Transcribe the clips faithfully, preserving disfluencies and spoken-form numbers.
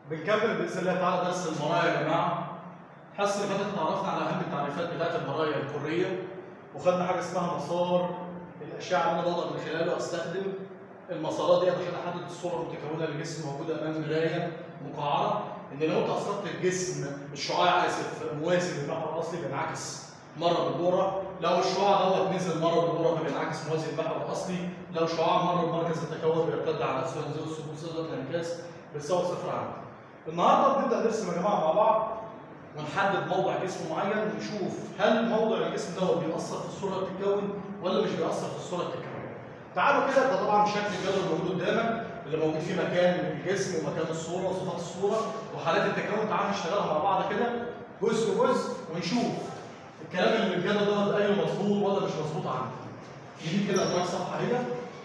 بنكمل باذن الله تعالى درس المرايا يا جماعه. الحصه اللي فاتت اتعرفنا على اهم التعريفات بتاعت المرايا الكريه، وخدنا حاجه اسمها مسار الاشعه اللي انا بقدر من خلاله استخدم المسارات دي عشان احدد الصوره المتكونه للجسم موجوده امام مرايه مقعره. ان لو انت اصبت الجسم الشعاع اسف موازي للمحور الاصلي بينعكس مره بالدوره، لو الشعاع دوت نزل مره بالدوره فبينعكس موازي للمحور الاصلي، لو شعاع مر بمركز التكون بيرتد على اسفل زاويه الثبوت زاويه الانعكاس بتساوي صفر عندي. النهارده بنبدا نرسم يا جماعه مع بعض ونحدد موضع جسم معين ونشوف هل موضع الجسم دوت بيأثر في الصوره اللي بتتكون ولا مش بيأثر في الصوره اللي بتتكون. تعالوا كده، ده طبعا شكل الجدول موجود قدامك اللي موجود فيه مكان الجسم ومكان الصوره وصفات الصوره وحالات التكون. تعالوا نشتغلها مع بعض كده جزء جزء ونشوف الكلام اللي في الجدول دوت ايوه مظبوط ولا مش مظبوط عندي. نجيب كده ادراك صفحه اهي.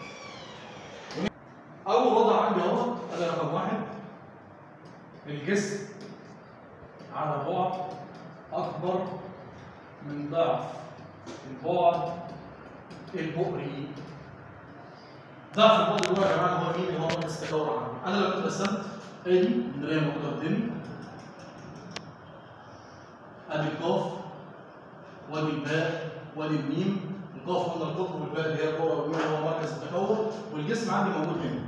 اول وضع عندي اهوت ادي رقم واحد، الجسم على بعد اكبر من ضعف البعد البؤري. ضعف البعد البؤري يا جماعه هو مين؟ اللي هو مركز التكون عندي. انا لو كنت رسمت ادي المرايه موجوده قدامي، ادي القاف وادي الباء وادي الميم. القاف قلنا القطب والباء اللي هي الكوره والميم هو مركز التكون، والجسم عندي موجود هنا.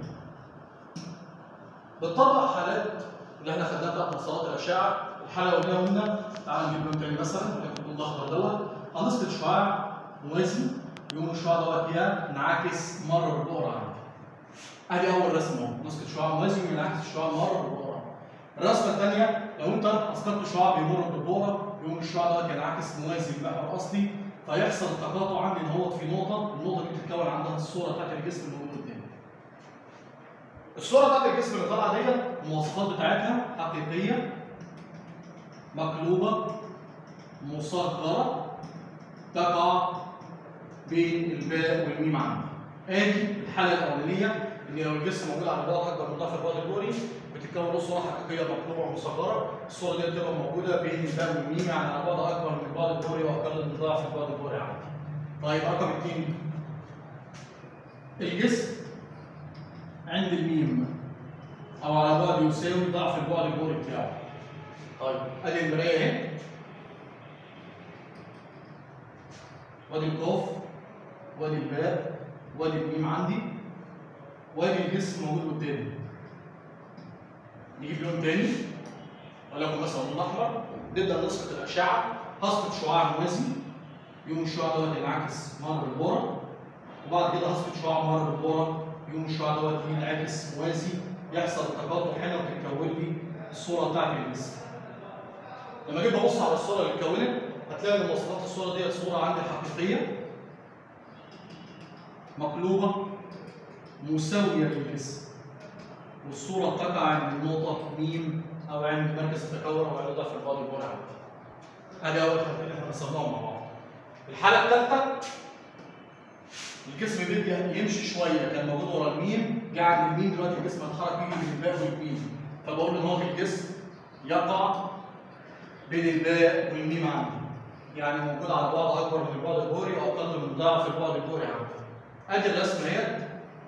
بتطبق حالات اللي احنا خدناها بتاعت مسارات الاشعه. الحاله الاولى قلنا تعالى نجيب لون تاني مثلا وليكن اللون الاخضر دوت، هنسقط شعاع موازي يقوم الشعاع دوت ينعكس مره بالدوره عندي. ادي اول رسمه اهو، نسقط شعاع موازي وينعكس الشعاع مره بالدوره. الرسمه الثانيه لو انت اسقطت شعاع بيمر بالدوره يقوم الشعاع دوت ينعكس موازي للمحور الاصلي، فيحصل تقاطع عندي ان هو في نقطه، النقطه دي بتتكون عندها الصوره بتاعت الجسم اللي موجود قدامي. الصوره بتاعت الجسم اللي طالعه ديت المواصفات بتاعتها حقيقيه مقلوبه مصغره تقع بين الباء والميم عندي. ادي الحاله الاولانيه ان لو الجسم موجود على بعد اكبر من ضعف البعد البؤري بتتكون له صوره حقيقيه مقلوبه ومصغره. الصوره دي بتبقى موجوده بين الباء والميم يعني على بعد اكبر من البعد البؤري واقل من ضعف البعد البؤري عندي. طيب رقم اثنين، الجسم عند الميم او على بعد يساوي ضعف البعد البؤري بتاعه. طيب ادي المرايه اهي، وادي القاف وادي الباء وادي الميم عندي وادي الجسم موجود قدامي. نجيب لون تاني ولكن مثلا لون احمر، نبدا نسقط الاشعه. هسقط شعاع موازي يقوم الشعاع دوت ينعكس مر بالبوره، وبعد كده هسقط شعاع مر بالبوره يقوم الشعاع دوت ينعكس موازي، يحصل تقاطع هنا وتتكون لي الصوره بتاعت الجسم. لما اجي ابص على الصوره اللي اتكونت هتلاقي ان مواصفات الصوره ديت صوره عندي حقيقيه مقلوبه مساويه للجسم، والصوره بتقع عند النقطه ميم او عند مركز التكون او عند ضعف البعد البؤري عندي. ادي اول حاجتين احنا رسمناهم مع بعض. الحاله الثالثه الجسم بيبدا يمشي شويه، كان موجود ورا الميم جه عند الميم، دلوقتي الجسم اتحرك يجي من الباء والميم، فبقول ان هو في الجسم يقع بين الباء والميم عندي، يعني موجود على بعد اكبر من البعد البؤري واقل من ضعف البعد البؤري عندي. ادي الرسمه اهي،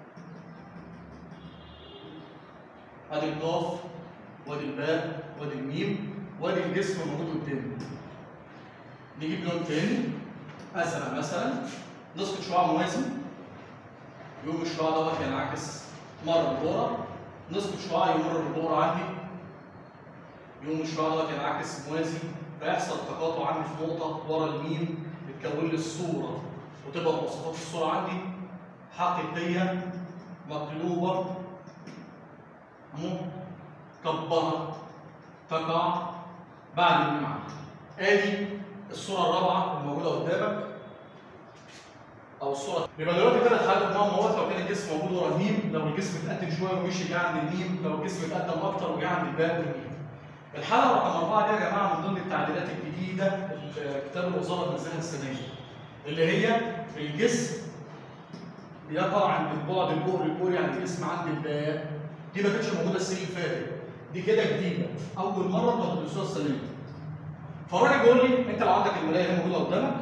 ادي القاف وادي الباء وادي الميم وادي الجسم موجود قدامي. نجيب لون تاني ازرق مثلا، نسقط شعاع موازي يقوم الشعاع دوت ينعكس مر بالدوره، نسقط شعاع يمر بالدوره عندي يقوم الشعاع دوت ينعكس موازي، فيحصل تقاطع عندي في نقطه ورا الميم بتكون لي الصوره، وتبقى مواصفات الصوره عندي حقيقيه مقلوبه مكبره تقع بعد الميم عندي. ادي الصوره الرابعه الموجوده قدامك او الصوره. يبقى دلوقتي ثلاث حالات مهمه اهوت. لو كان الجسم موجود ورا الميم، لو الجسم اتقدم شويه ومشي جه عند الميم، لو الجسم اتقدم اكتر وجه عند الباء والميم. الحاله رقم اربعه دي يا جماعه من ضمن التعديلات الجديده اللي كتاب الوزاره نزلها السنه دي، اللي هي الجسم بيقع عند البعد البؤري البؤري يعني الجسم عند الباء. دي ما كانتش موجوده السنه اللي فاتت، دي كده جديده اول مره انتوا هتدرسوها السنه دي. فالراجل بيقول لي انت لو عندك المرايه هي موجوده قدامك،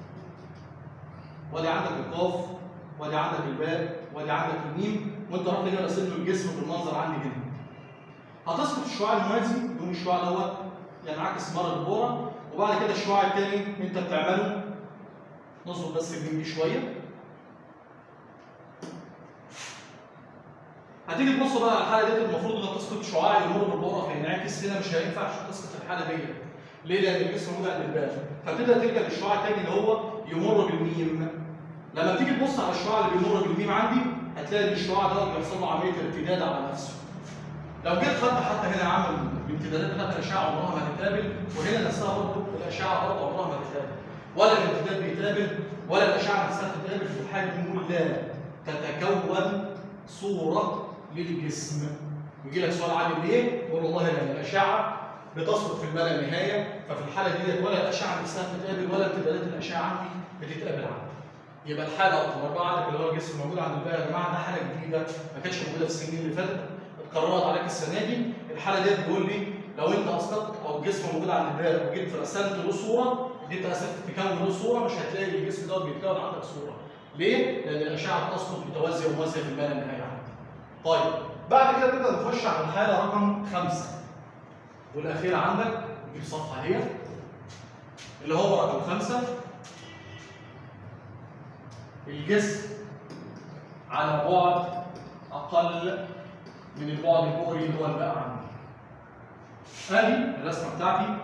وادي عندك القاف وادي عندك الباء وادي عندك الميم، وانت رحت هنا راسم له الجسم بالمنظر عندي هنا. هتسقط الشعاع الموازي يقوم الشعاع دوت ينعكس مره البوره، وبعد كده الشعاع الثاني انت بتعمله نظبط بس الجيم دي شويه. هتيجي تبص بقى على الحاله ديت، المفروض انك تسقط شعاع يمر بالبوره فينعكس، هنا مش هينفع عشان تسقط الحاله ديت. ليه؟ لان الجسم موجود عند الباب، فتبدا تلجا للشعاع الثاني اللي هو يمر بالميم. لما تيجي تبص على الشعاع اللي بيمر بالميم عندي هتلاقي ان الشعاع ده بيحصل له عمليه ارتداد على نفسه. لو جيت خدت حتى هنا عامل الامتدادات بتاعت الاشعه عمرها ما هتتقابل، وهنا نفسها برضه الاشعه برضه عمرها ما هتتقابل، ولا الامتداد بيتقابل ولا الاشعه نفسها تتقابل. في الحاله دي بنقول لا تتكون صوره للجسم. يجي لك سؤال عالي ليه؟ قول والله لان الاشعه بتسقط في الما لا نهايه، ففي الحاله ديت ولا الاشعه نفسها بتتقابل ولا امتدادات الاشعه عندي بتتقابل عندي. يبقى الحاله رقم اربعه عندك اللي هو الجسم موجود عند الباقي يا جماعه، ده حاله جديده ما كانتش موجوده في السنين اللي فاتت، اتكررت عليك السنه دي. الحاله ديت بيقول لي لو انت اسقطت او الجسم موجود عند الباقي وجيت رسمت له صوره، جيت تكون له صوره، مش هتلاقي الجسم دوت بيتكون عندك صوره. ليه؟ لان الاشعه بتسقط متوازيه وموازيه في الما لا نهايه عندي. طيب بعد كده نبدا نخش على الحاله رقم خمسه والاخيره عندك، نجيب صفحه اهي اللي هو رقم خمسه. الجسم على بعد اقل من البعد البؤري اللي هو الباقي عندي. ادي الرسمه بتاعتي،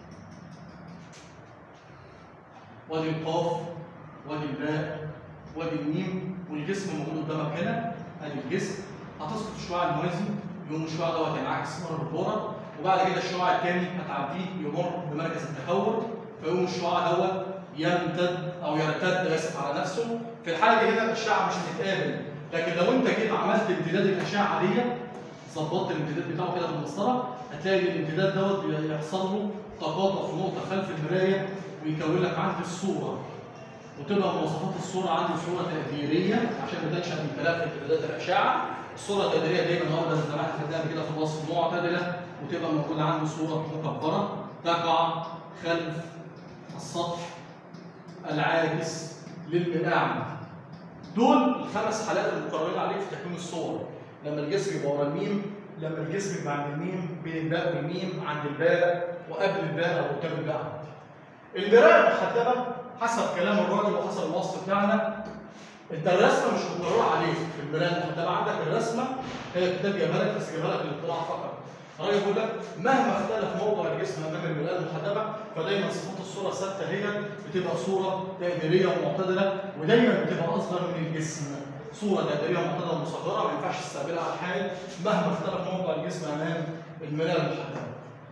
وادي القاف وادي الباء وادي الميم، والجسم موجود قدامك هنا. ادي الجسم، هتسقط الشعاع الموازي يقوم الشعاع دوت ينعكس مره بالبوره، وبعد كده الشعاع الثاني هتعديه يمر بمركز التكور، فيقوم الشعاع دوت يمتد او يرتد اسف على نفسه. في الحاله دي هنا الاشعه مش هتتقابل، لكن لو انت جيت عملت امتداد الاشعه عاديه، ظبطت الامتداد بتاعه كده بالمسطره، هتلاقي الامتداد دوت بيحصل له تقاطع في نقطه خلف المرايه ويكون لك عندي الصوره، وتبقى مواصفات الصوره عندي صوره تقديريه عشان ما تنشا من تلاقي امتدادات الاشعه. الصوره التقديريه دايما ابدا زي ما احنا خدناها كده في الوصف معتدله، وتبقى موجوده عندي صوره مكبره تقع خلف السطح العاكس للمرآة. دول الخمس حالات المقررين عليك في تكوين الصور. لما الجسم يبقى ورا الميم، لما الجسم يبقى عند الميم، بين الباء والميم، عند الباء وقبل الباء او قدام الباء. المراية المحدبة حسب كلام الراجل وحسب الوصف بتاعنا، انت الرسمه مش مقرره عليك. في المراية المحدبة عندك الرسمه هي كتاب جايبها لك بس جايبها لك للاطلاع فقط. الراجل بيقول لك مهما اختلف موضع الجسم امام المراية المحدبة، فدايما صفات الصوره الثابته هي بتبقى صوره تقديريه ومعتدله، ودايما بتبقى اصغر من الجسم. صوره تقديريه ومعتدله مصغره ما ينفعش تستقبلها على الحال مهما اختلف موضع الجسم امام المراية المحدبة.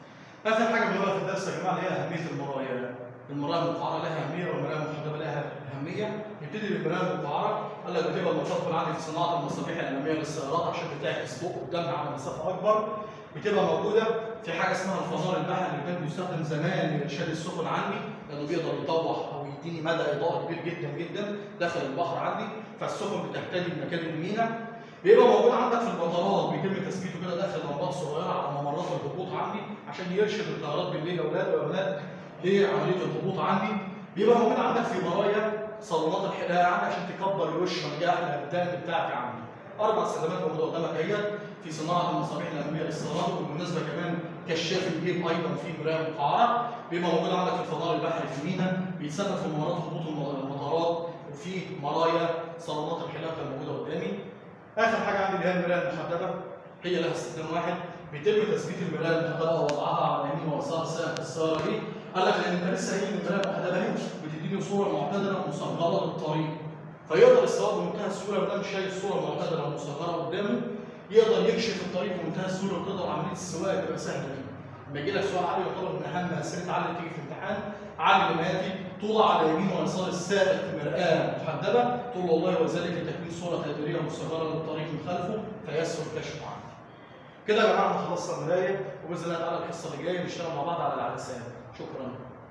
اخر حاجه بنقولها في الدرس يا جماعه اللي هي اهميه المرايا. المرايا المقعره لها اهميه والمرايا المحدبه لها اهميه. نبتدي بالمرايا المقعره، قال لك بتبقى المفضل عندي في صناعه المصابيح الاماميه للسيارات عشان بتعكس ضوء قدامها على مسافه اكبر. بتبقى موجوده في حاجه اسمها الفنار البحري اللي كان بيستخدم زمان لارشاد السفن عندي، لانه بيقدر يطوح او يديني مدى اضاءه كبير جدا جدا داخل البحر عندي، فالسفن بتحتاج مكان المينا. بيبقى موجود عندك في المطارات، بيتم تثبيته كده داخل لمبات صغيره على ممرات الهبوط عندي عشان يرشد الطيارات بالليل يا اولاد يا اولاد لعمليه الهبوط عندي. بيبقى موجود عندك في مرايا صالونات الحلاقه عندي عشان تكبر الوش ونجاح الابدان بتاعتي عندي. اربع استخدامات موجوده قدامك اهيت في صناعه المصابيح الاماميه للسيارات، وبالمناسبه كمان كشاف الجيب ايضا في مرايه مقعره. بيبقى موجود عندك في الفضاء البحري في المينا، بيتثبت في ممرات هبوط المطارات، وفي مرايا صالونات الحلاقه الموجوده قدامي. اخر حاجه عندي اللي هي المرايه المحدبه، هي لها استخدام واحد، بيتم تثبيت المرايه المحدبه ووضعها على يمين ويسار سائق السياره دي. قال لك لان انت لسه قايل المرايه المحدبه دي بتديني صوره معتدله مصغره للطريق، فيقدر السواق بمنتهى السهوله ما دام شايف صوره معتدله ومصغره قدامه يقدر يكشف الطريق بمنتهى السهوله، وتقدر عمليه السواقه تبقى سهله جدا. لما يجي لك سؤال عالي يعتبر من اهم اسئله عالي تيجي في الامتحان، عالي لما ياتي توضع على يمين ويسار السائق مرآه محدبه، تقول والله وذلك لتكوين صوره تقديريه مصغره للطريق من خلفه فيسهل كشفه عنه. كده يا جماعه احنا خلصنا المرايه، وباذن الله تعالى الحصه اللي جايه نشتغل مع بعض على العدسات. شكرا.